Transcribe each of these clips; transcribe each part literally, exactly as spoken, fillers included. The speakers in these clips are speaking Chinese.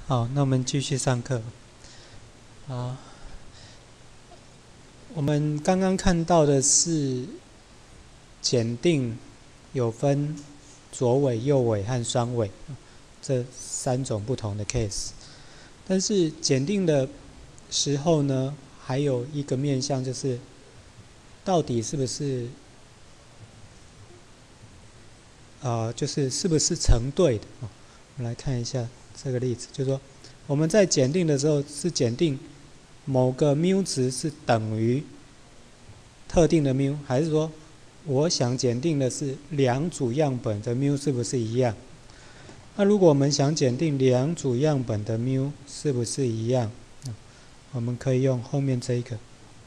好，那我们继续上课。啊，我们刚刚看到的是检定有分左尾、右尾和双尾这三种不同的 case， 但是检定的时候呢，还有一个面向就是到底是不是呃，就是是不是成对的？我们来看一下这个例子，就是说我们在检定的时候是检定某个 μ 值是等于特定的 μ， 还是说我想检定的是两组样本的 μ 是不是一样？那如果我们想检定两组样本的 μ 是不是一样，我们可以用后面这一个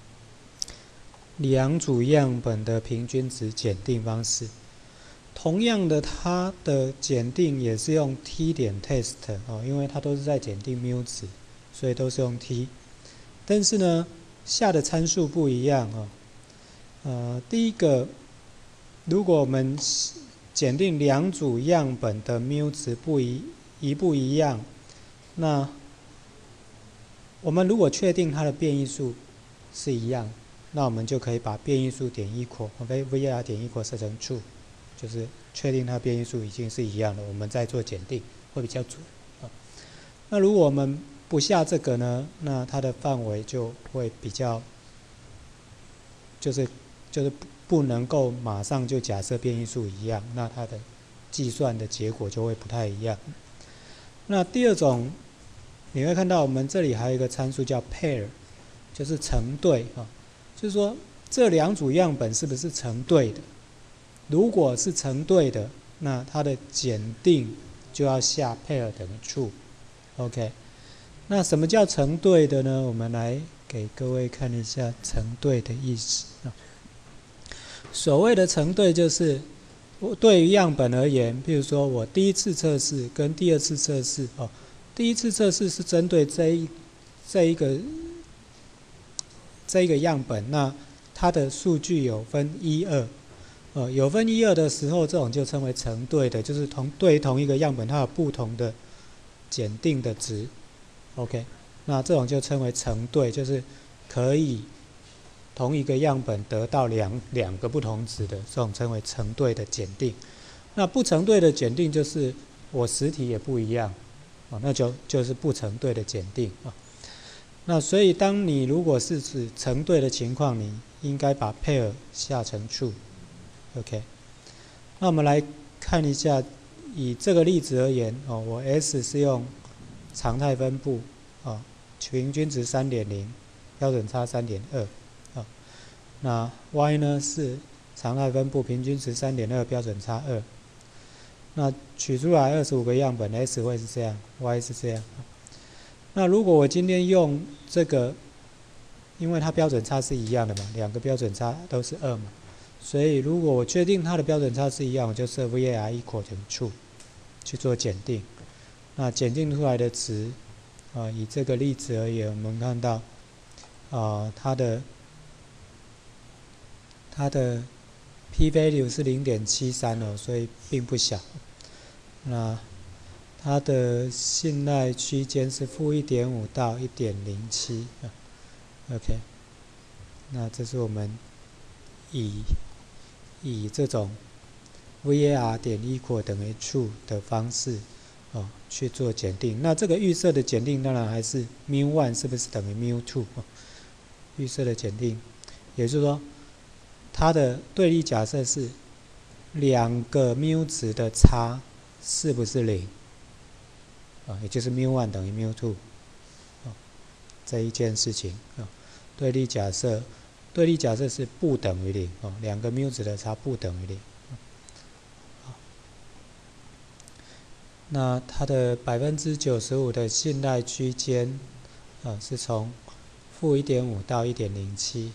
两组样本的平均值检定方式。同样的，它的检定也是用 t 点 test 哦，因为它都是在检定 μ 值，所以都是用 t。但是呢，下的参数不一样哦。呃，第一个，如果我们检定两组样本的 μ 值不一一不一样，那我们如果确定它的变异数是一样，那我们就可以把变异数点 equal v r 点 equal 设成 true。就是确定它变异数已经是一样的，我们再做检定会比较准。那如果我们不下这个呢，那它的范围就会比较，就是就是不能够马上就假设变异数一样，那它的计算的结果就会不太一样。那第二种，你会看到我们这里还有一个参数叫 pair， 就是成对啊，就是说这两组样本是不是成对的？如果是成对的，那它的检定就要下 pair 等于 true。OK， 那什么叫成对的呢？我们来给各位看一下成对的意思。所谓的成对，就是对于样本而言，譬如说我第一次测试跟第二次测试哦，第一次测试是针对这一这一个这一个样本，那它的数据有分一二。呃，有分一二的时候，这种就称为成对的，就是同对同一个样本，它有不同的检定的值。OK， 那这种就称为成对，就是可以同一个样本得到两两个不同值的，这种称为成对的检定。那不成对的检定就是我实体也不一样，哦，那就就是不成对的检定啊。那所以当你如果是指成对的情况，你应该把 pair 下成 true。OK， 那我们来看一下，以这个例子而言，哦，我 S 是用常态分布，哦，平均值 三点零， 标准差 三点二，哦，那 Y 呢是常态分布，平均值 三点二， 标准差二。那取出来二十五个样本 ，S 会是这样 ，Y 是这样。那如果我今天用这个，因为它标准差是一样的嘛，两个标准差都是二嘛。所以，如果我确定它的标准差是一样，我就设 V A R equal 等于 true 去做检定。那检定出来的值，啊、呃，以这个例子而言，我们看到，啊、呃，它的它的 p value 是 零点七三 哦，所以并不小。那它的信赖区间是负 一点五 到 一点零七。OK， 那这是我们以以这种 V A R 点 equal 等于 true 的方式，哦，去做检定。那这个预设的检定当然还是 μ 一 是不是等于 μ 二、哦、预设的检定，也就是说，它的对立假设是两个 μ 值的差是不是零，哦，也就是 μ 一 等于 μ 二、哦、这一件事情，哦，对立假设。对立假设是不等于零，哦，两个 μ 值的差不等于零。那它的百分之九十五的信赖区间，呃，是从负 一点五 到 一点零七。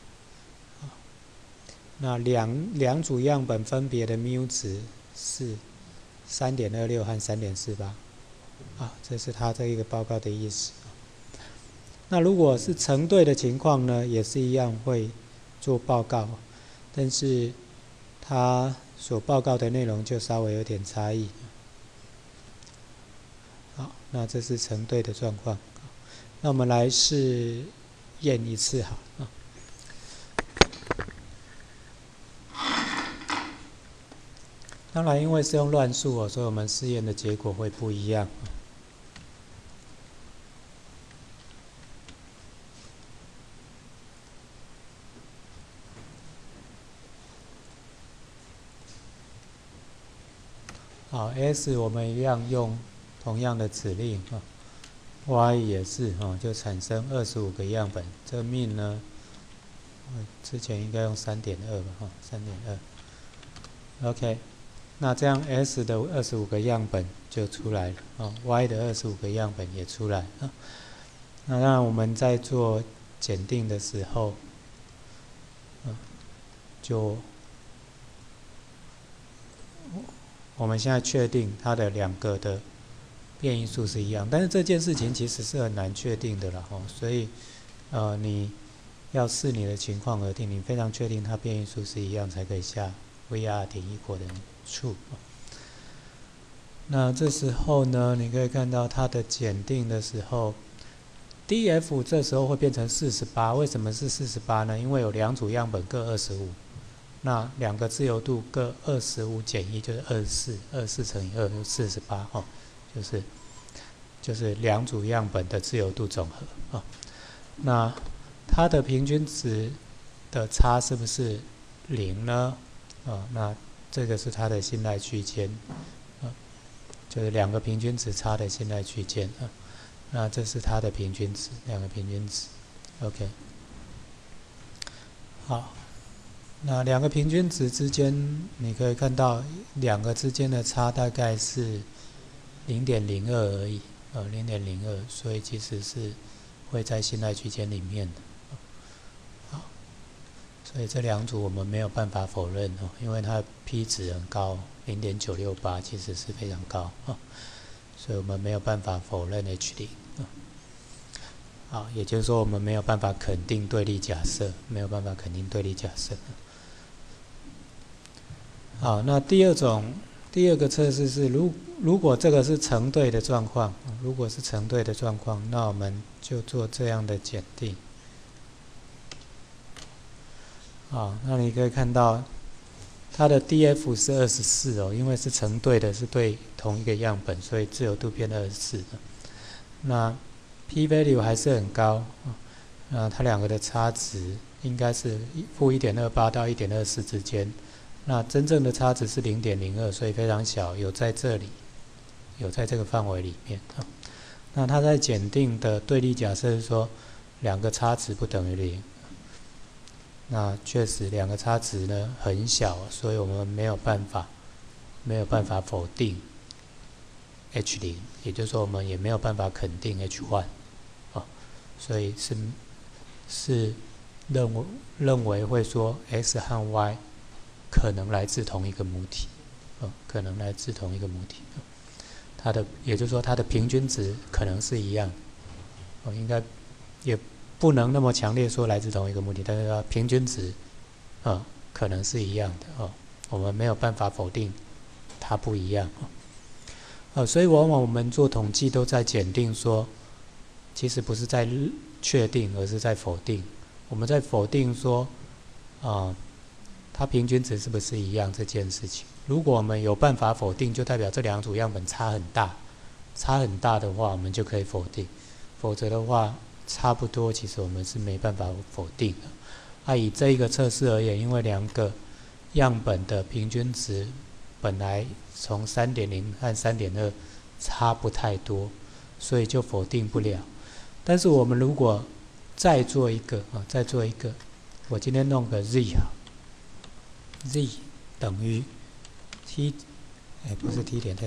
那两两组样本分别的 μ 值是 三点二六 和 三点四八。啊，这是它这一个报告的意思。那如果是成对的情况呢，也是一样会做报告，但是它所报告的内容就稍微有点差异。 好，那这是成对的状况。那我们来试验一次好啊。当然，因为是用乱数哦，所以我们试验的结果会不一样。好 ，S 我们一样用同样的指令啊 ，Y 也是啊，就产生二十五个样本。这个 mean 呢，之前应该用 三点二 吧，哈 ，三点二。OK， 那这样 S 的二十五个样本就出来了啊 ，Y 的二十五个样本也出来啊。那当然我们在做检定的时候，啊，就我们现在确定它的两个的变异数是一样，但是这件事情其实是很难确定的啦，哦，所以，呃，你要视你的情况而定，你非常确定它变异数是一样才可以下 V R 点 equal 等于 true。那这时候呢，你可以看到它的检定的时候 ，D F 这时候会变成四十八，为什么是四十八呢？因为有两组样本各二十五。那两个自由度各二十五减一就是二十四，二十四乘以二就是四十八哦，就是就是两组样本的自由度总和哦。那它的平均值的差是不是零呢？哦，那这个是它的信赖区间，哦，就是两个平均值差的信赖区间啊。那这是它的平均值，两个平均值 ，OK。好。那两个平均值之间，你可以看到两个之间的差大概是 零点零二 而已，呃 零点零二， 所以其实是会在信赖区间里面的。好，所以这两组我们没有办法否认哦，因为它 P 值很高 ，零点九六八 其实是非常高哦，所以我们没有办法否认 H 零。好，也就是说我们没有办法肯定对立假设，没有办法肯定对立假设。好，那第二种第二个测试是，如如果这个是成对的状况，如果是成对的状况，那我们就做这样的检定。好，那你可以看到它的 D F 是二十四哦，因为是成对的，是对同一个样本，所以自由度变二十四。那 P value 还是很高，那它两个的差值应该是负 一点二八 到 一点二四 之间。那真正的差值是 零点零二， 所以非常小，有在这里，有在这个范围里面。那它在检定的对立假设是说，两个差值不等于零。那确实两个差值呢很小，所以我们没有办法，没有办法否定 H 零， 也就是说我们也没有办法肯定 H 一，哦，所以是是认为认为会说 X 和 Y。可能来自同一个母体，哦，可能来自同一个母体，哦，它的也就是说它的平均值可能是一样，哦，应该也不能那么强烈说来自同一个母体，但是它平均值，哦，可能是一样的哦，我们没有办法否定它不一样，哦，哦，所以往往我们做统计都在检定说，其实不是在确定，而是在否定，我们在否定说，啊，呃。它平均值是不是一样这件事情？如果我们有办法否定，就代表这两组样本差很大，差很大的话，我们就可以否定；否则的话，差不多，其实我们是没办法否定的。啊，以这一个测试而言，因为两个样本的平均值本来从 三点零 和 三点二 差不太多，所以就否定不了。但是我们如果再做一个啊，再做一个，我今天弄个 z 啊。z 等于 t， 哎，不是 t 点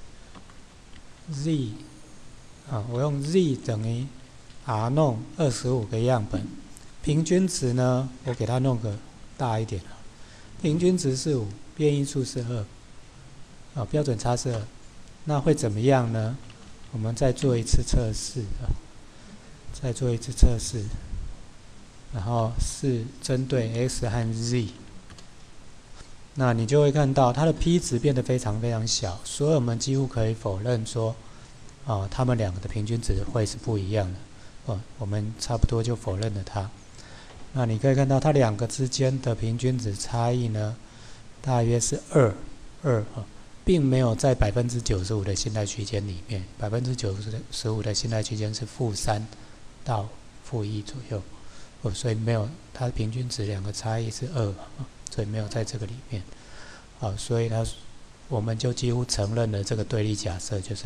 test，z 啊，我用 z 等于 r 弄二十五个样本，平均值呢，我给它弄个大一点，平均值是五，变异数是二，啊，标准差是二，那会怎么样呢？我们再做一次测试啊，再做一次测试，然后是针对 x 和 z。那你就会看到它的 P 值变得非常非常小，所以我们几乎可以否认说啊，它们两个的平均值会是不一样的。哦，我们差不多就否认了它。那你可以看到它两个之间的平均值差异呢，大约是二二啊，并没有在百分之九十五的信赖区间里面。百分之九十五的信赖区间是负三到负一左右，哦，所以没有它的平均值两个差异是二啊，所以没有在这个里面。好，所以它我们就几乎承认了这个对立假设，就是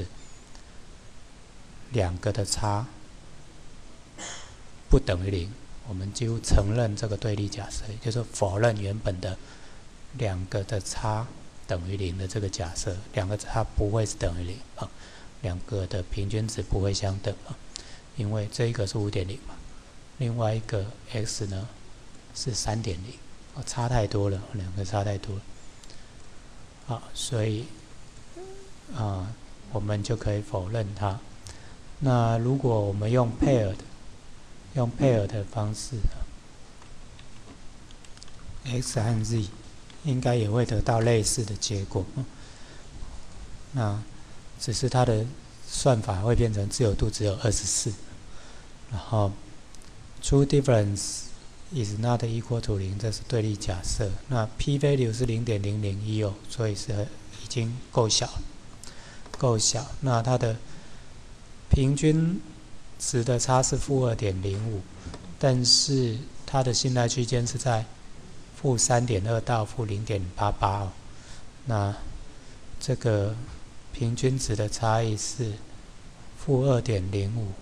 两个的差不等于零。我们几乎承认这个对立假设，也就是否认原本的两个的差等于零的这个假设，两个差不会是等于零啊，两个的平均值不会相等啊，因为这一个是 五点零 嘛，另外一个 x 呢是 三点零，哦，差太多了，两个差太多了，好，所以啊，我们就可以否认它。那如果我们用 paired 用 pair 的方式 ，x 和 z 应该也会得到类似的结果。那只是它的算法会变成自由度只有二十四，然后 true difference is not equal to 零，这是对立假设。那 p value 是 零点零零一 哦，所以是已经够小，够小。那它的平均值的差是负 二点零五， 但是它的信赖区间是在负 三点二 到负 零点八八 哦。那这个平均值的差异是负 二点零五，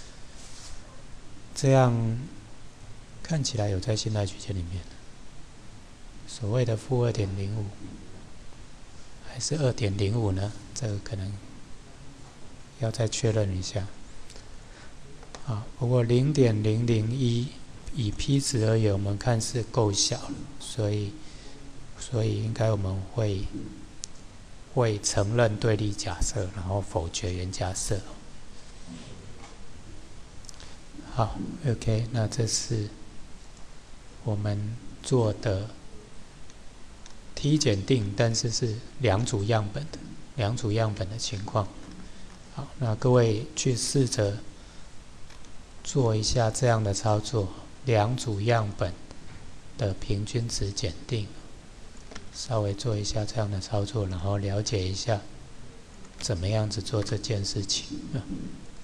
这样看起来有在信赖区间里面。所谓的负 二点零五 还是 二点零五 呢？这个可能要再确认一下。啊，不过 零点零零一 以 p 值而言，我们看是够小了，所以所以应该我们会会承认对立假设，然后否决原假设。好 ，OK， 那这是我们做的 T 检定，但是是两组样本的两组样本的情况。好，那各位去试着做一下这样的操作，两组样本的平均值检定，稍微做一下这样的操作，然后了解一下怎么样子做这件事情。